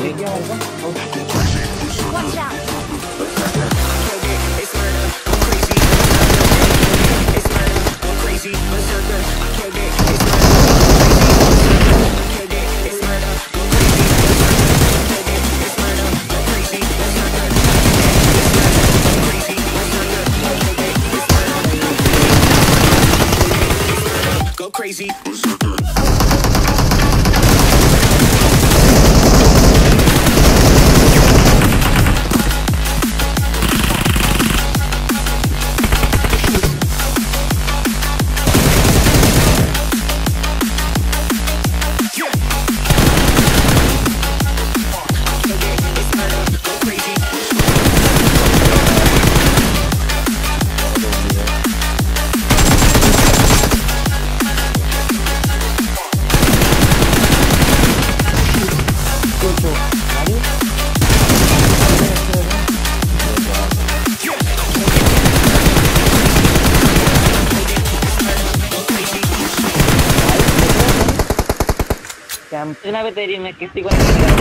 Watch out. Go crazy. इतना भी तेरी मैं किसी को नहीं कर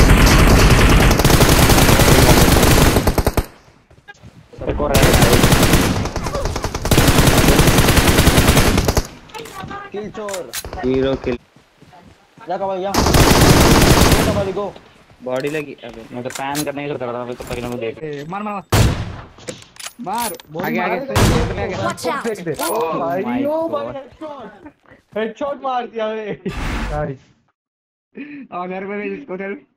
किल चोर हीरो किल जा कबाली जा कबाली गो बॉडी लगी। अबे मैं तो पैन करने की सोच रहा था, तो पहले मैं देख मार मार मार आगे आगे Watch out. भाईयो भाई हेडशॉट मार दिया बे। और घर में इसको